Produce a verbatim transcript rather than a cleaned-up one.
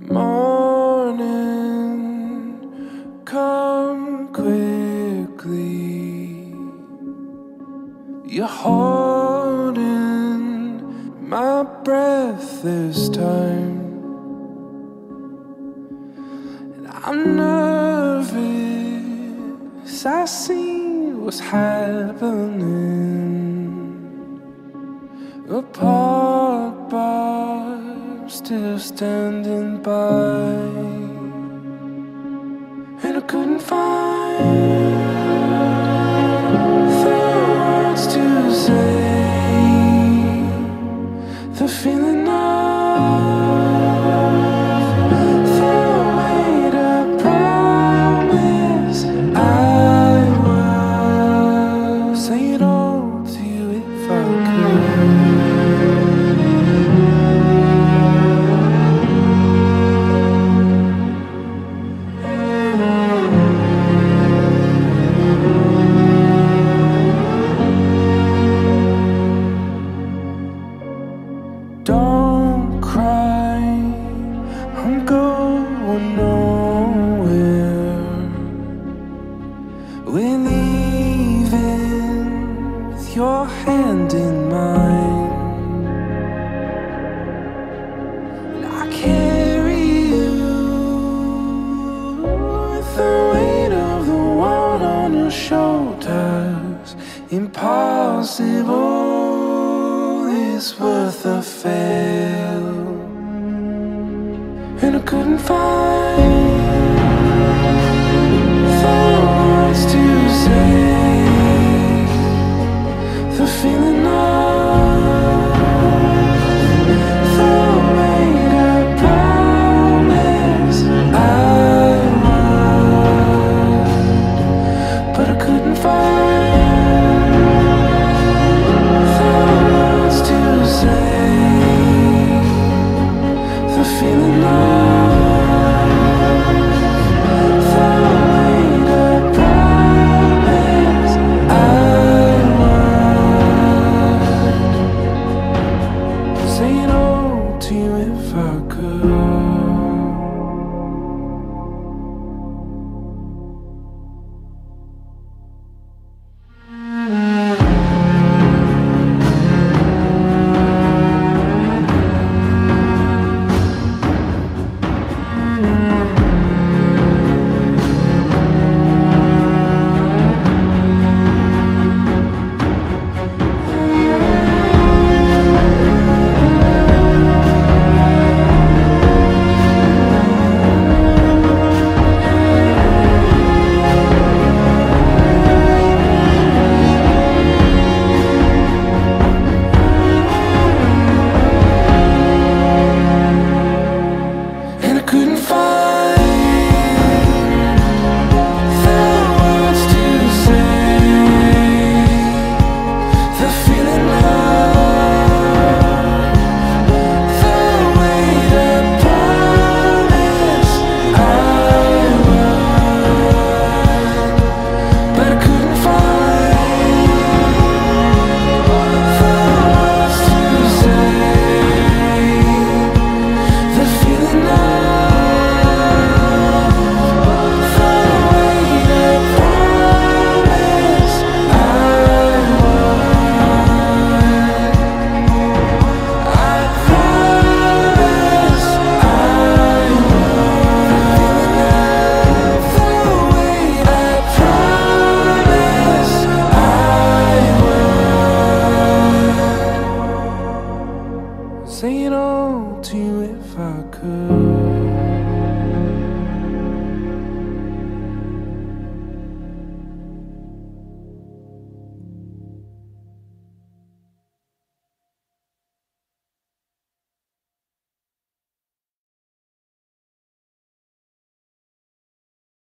Morning, come quickly. You're holding my breath this time. And I'm nervous, I see what's happening. A park bar, still standing by, and I couldn't find the words to say, the feeling of the weight I promise I will say it all to you if I could. Don't cry, I'm going nowhere. We're leaving with your hand in mine, and I carry you with the weight of the world on your shoulders. Impossible is worth a fail, and I couldn't find the words to say, the feeling of the weight I promise I would, but I couldn't find the words to say, the feeling of the weight I promise I would say it all to you if I could.